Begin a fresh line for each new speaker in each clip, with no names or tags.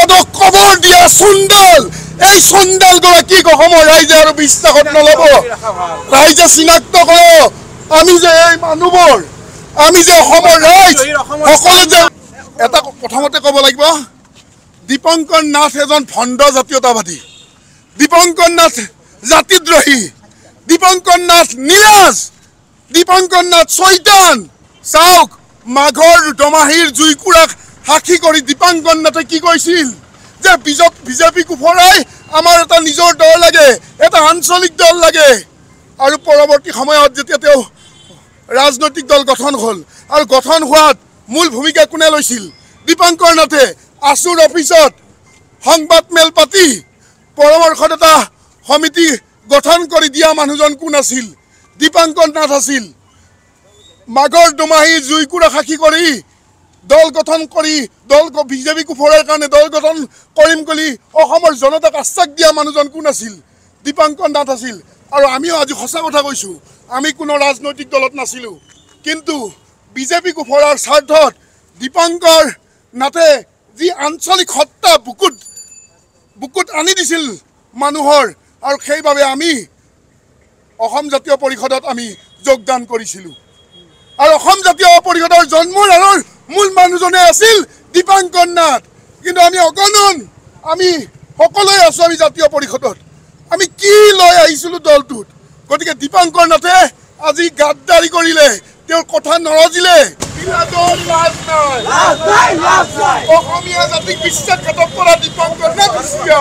প্ৰতিবাদক কবৰ দিয়া চুন্দাল এই চুন্দাল গৰাকী অসমৰ ৰাইজে আৰু বিশ্বাসত নলব ৰাইজে চিনাক্ত কৰক আমি যে এই মানুহবোৰ আমি যে অসমৰ ৰাইজ সকলো যে এটা প্ৰথমতে ক'ব লাগিব দীপঙ্কৰ নাথ এজন ভণ্ড জাতীয়তাবাদী দীপঙ্কৰ নাথ জাতিদ্ৰোহী দীপঙ্কৰ নাথ নিৰাজ দীপঙ্কৰ নাথ চৈতান চাওক মাঘৰ দমাহীৰ জুইকুৰাক সাক্ষী কৰি দীপঙ্কৰ নাথে কি কৈছিল যে বিজেপি কুফৰাই আমাৰ এটা নিজৰ দল লাগে এটা আঞ্চলিক দল লাগে আৰু পৰৱৰ্তী সময়ত যেতিয়া তেওঁ ৰাজনৈতিক দল গঠন হ'ল আৰু গঠন হোৱাত মূল ভূমিকা কোনে লৈছিল দীপঙ্কৰ নাথে আসুৰ অফিসত সংবাদ মেল পাতি পৰামৰ্শত এটা সমিতি গঠন কৰি দিয়া মানুহজন কোন আছিল দীপঙ্কৰ নাথ আছিল মাঘৰ দমাহী জুইকুৰা সাক্ষী কৰি দল গঠন কৰি দল বিজেপি কুফৰাৰ কাৰণে দল গঠন কৰিম বুলি অসমৰ জনতাক আশ্বাস দিয়া মানুহজন কোন আছিল দীপঙ্কৰ নাথ আছিল আৰু আমিও আজি সঁচা কথা কৈছো আমি কোনো ৰাজনৈতিক দলত নাছিলো কিন্তু বিজেপি কুফৰাৰ স্বাৰ্থত দীপঙ্কৰ নাথে যি আঞ্চলিক সত্তা বুকুত আনি দিছিল মানুহৰ আৰু সেইভাবে আমি অসম জাতীয় পৰিষদত আমি যোগদান কৰিছিলো আৰু অসম জাতীয় পৰিষদৰ জন্মৰ আৰু মূল মানুহজনে আছিল দীপঙ্কৰ নাথ কিন্তু আমি অগণন আমি সকলোৱে আছো আমি জাতীয় পৰিষদত আমি কি লৈ আহিছিলো দলটোত গতিকে দীপঙ্কৰ নাথে আজি গাদ্দাৰি কৰিলে তেওঁৰ কথা নৰজিলে বিৰাটৰ লাজ নাই অসমীয়া জাতিক বিশ্বাসঘাতক কৰা দীপঙ্কৰ নাথ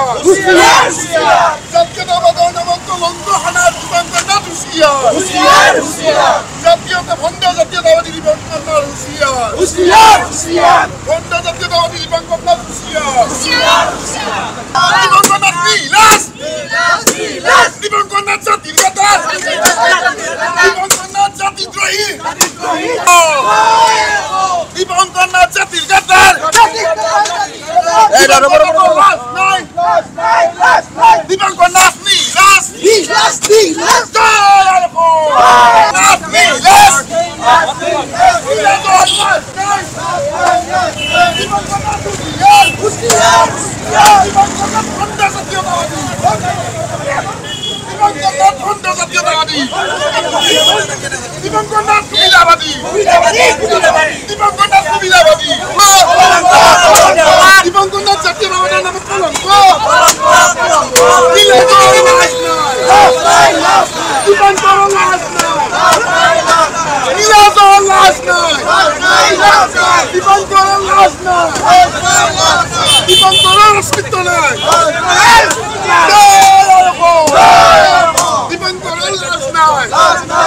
জাতীয়তাবাদৰ নামত কলংক সানা দীপঙ্কৰ নাথ জাতীয়তা ভণ্ড জাতীয়তাবাদী দীপঙ্কৰ নাথ ভণ্ড জাতীয়তাবাদী দীপঙ্কৰ নাথ দীপঙ্কৰ নাথ দীপঙ্কৰ নাথ জাতিৰ গাদাৰ দীপঙ্কৰ নাথ জাতিদ্ৰোহী দীপঙ্কৰ নাথ জাতিৰ গাদাৰ দীপঙ্কৰ নাথ দীপঙ্কৰ নাথ সুবিধাবাদী দীপঙ্কৰ নাথ সুবিধাবাদী দীপঙ্কৰ নাথ জাতীয়তাবাদৰ নামত কলংক দীপঙ্কৰ লাজ নাই নিৰাজৰ লাজ নাই দীপঙ্কৰ লাজ নাই দীপঙ্কৰ অস্তিত্ব নাই দীপঙ্কৰ লাজ নাই